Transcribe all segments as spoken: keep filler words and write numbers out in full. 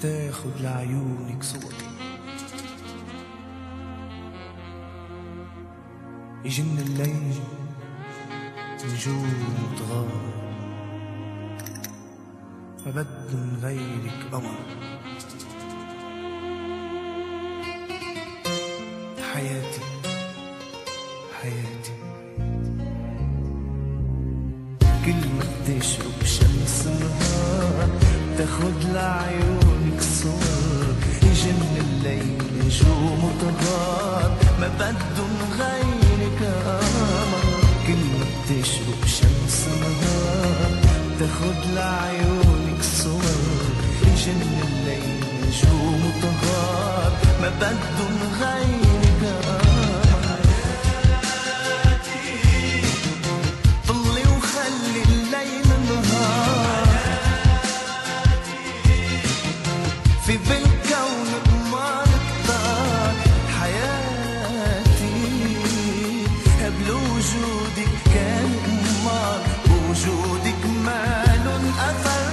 تاخد لعيونك صور، يجن الليل نجوم وتغار، ما بده من غيرك قمر. حياتي حياتي كل ما بتشرب شمس نهار تاخد لعيونك صور، يجن الليل نجوم وتغار، ما بده من غيرك قمر. كل ما بتشرب شمس نهار تاخد لعيونك صور، يجن الليل نجوم وتغار، ما بده من غيرك قمر. طلي وخلي الليل نهار، في بالكون قمر كتار. حياتي بلوجودك كان قمار، بوجودك مالن أثر.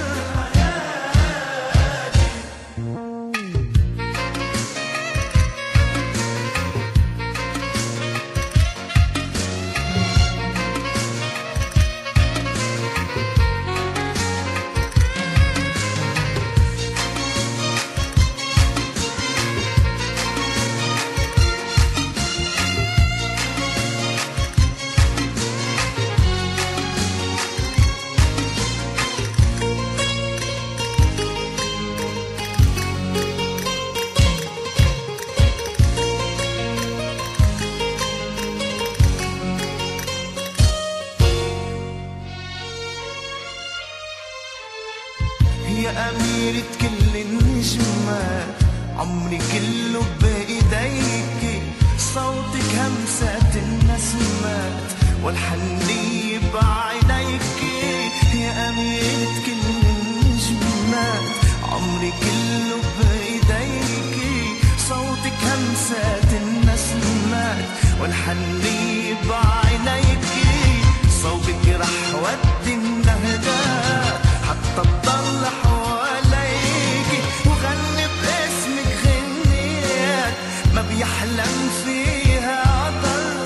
يا أميرة كل النجمات، عمري كله بإيديكي، صوتك همسات النسمات والحنية بعينيكي. يا أميرة كل النجمات، عمري كله بإيديكي، صوتك همسات النسمات والحنية بعينيكي. صوتك رح ودي النهدات حتى تضل حواليكي، وغني باسمك غنيات ما بيحلم فيها عطل.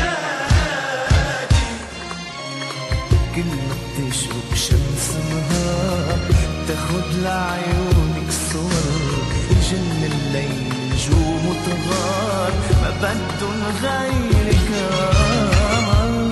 كل ما بتشرب شمس نهار تاخد لعيونك صور، يجن الليل نجوم وتغار، ما بدن غيرك قمر.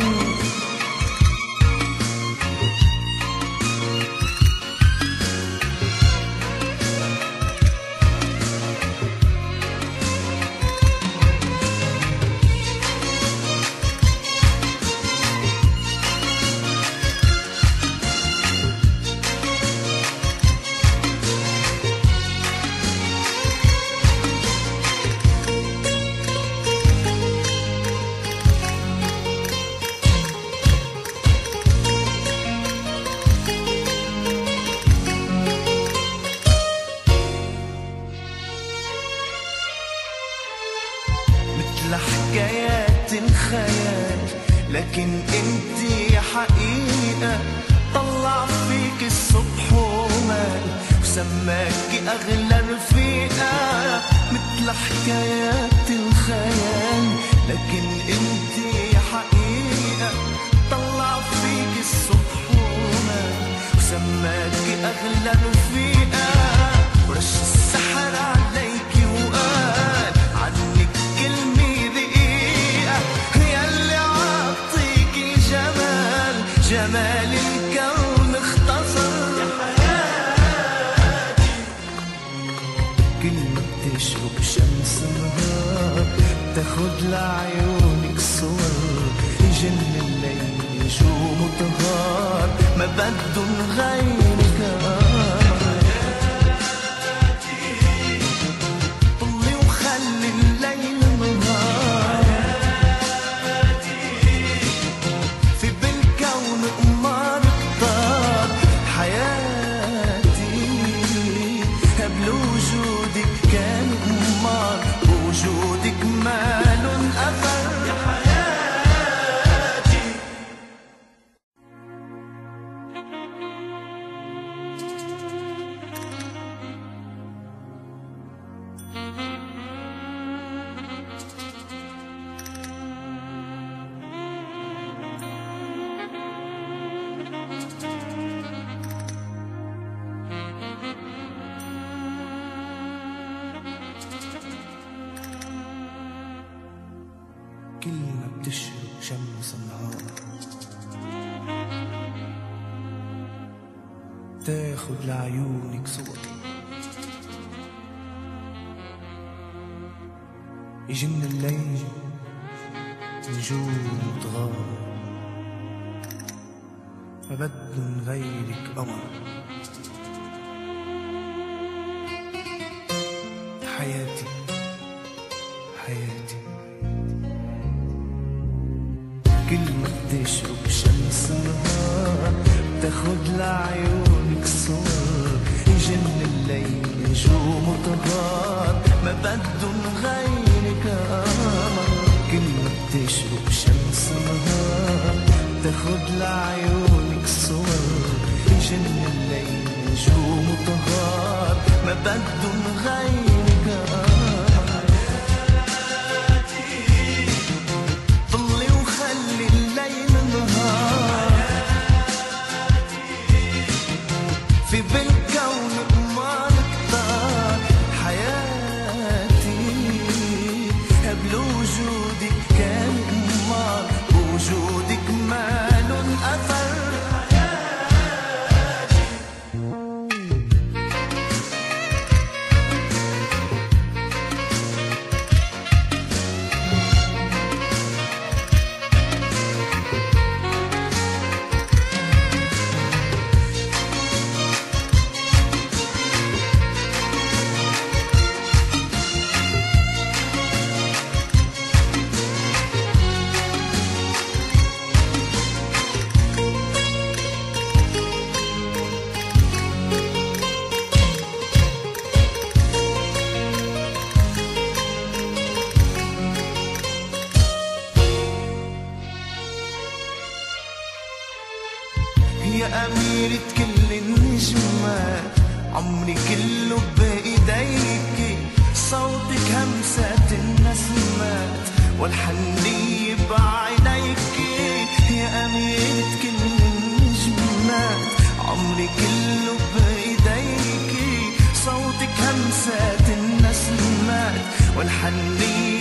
حكايات الخيال لكن انتي حقيقة، طلع فيك الصبح ومال وسماكي أغلى رفيقة. مثل حكايات الخيال لكن انتي حقيقة، طلع فيك الصبح ومال وسماكي أغلى رفيقة. ورش السحر عليكي وقال عنك كلمة دقيقة، ياللي عطيك الجمال جمال الكون اختصر. يا حياتي كل ما بتشرب شمس نهار تاخد لعيونك صور، يجن الليل نجوم وتغار، ما بدن غيرك قمر. بلوجودك كان قمار، بوجودك مالن أثر. يا حياتي تاخد لعيونك صور، يجن الليل نجوم تغار، ما بدو من غيرك قمر. حياتي حياتي كل ما بتشرب شمس نهار بتاخد لعيونك صور، يجن الليل نجوم وطهار، ما بدو من غيرك قمر. كل ما بتشرب شمس نهار بتاخد لعيونك صور، يجن الليل نجوم وطهار، ما بدو من غيرك قمر. طلي وخلي الليل نهار، في بالكون قمر كتار. حياتي قبل وجودك كان قمار، بوجودك مالن أثر. يا أميرة كل النجمات، عمري كله بإيديكي، صوتك همسات النسمات والحنية بعينيكي. يا أميرة كل النجمات، عمري كله بإيديكي، صوتك همسات النسمات والحنية